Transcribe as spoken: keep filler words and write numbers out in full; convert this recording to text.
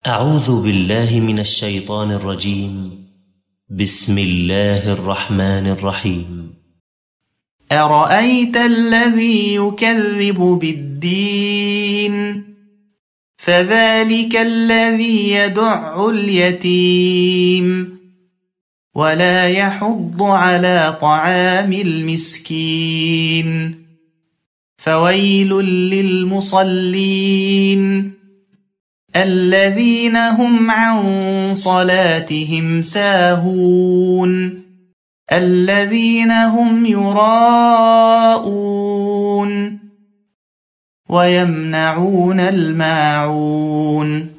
أعوذ بالله من الشيطان الرجيم. بسم الله الرحمن الرحيم. أرأيت الذي يكذب بالدين فذلك الذي يدع اليتيم ولا يحض على طعام المسكين فويل للمصلين الذين هم عن صلاتهم ساهون الذين هم يراءون ويمنعون الماعون